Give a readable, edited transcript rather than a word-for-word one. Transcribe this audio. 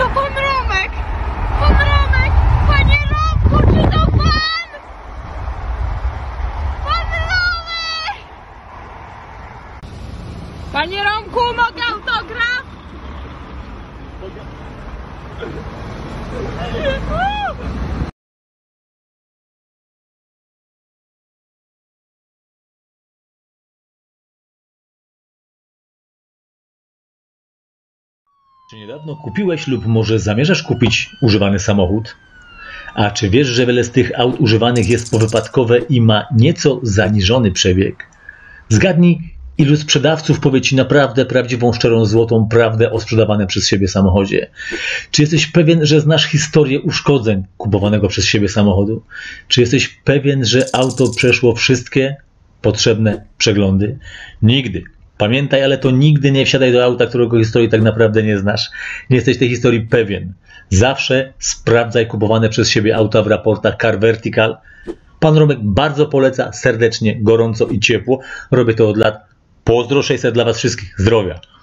to pan Romek! Pan Romek! Panie Romku, czy to pan? Pan Romek! Panie Romku, mogę autograf? Czy niedawno kupiłeś lub może zamierzasz kupić używany samochód? A czy wiesz, że wiele z tych aut używanych jest powypadkowe i ma nieco zaniżony przebieg? Zgadnij, ilu sprzedawców powie Ci naprawdę prawdziwą, szczerą, złotą prawdę o sprzedawanym przez siebie samochodzie? Czy jesteś pewien, że znasz historię uszkodzeń kupowanego przez siebie samochodu? Czy jesteś pewien, że auto przeszło wszystkie potrzebne przeglądy? Nigdy. Pamiętaj, ale to nigdy nie wsiadaj do auta, którego historii tak naprawdę nie znasz. Nie jesteś tej historii pewien. Zawsze sprawdzaj kupowane przez siebie auta w raportach Car Vertical. Pan Romek bardzo poleca, serdecznie, gorąco i ciepło. Robię to od lat. Pozdro 600 dla Was wszystkich. Zdrowia.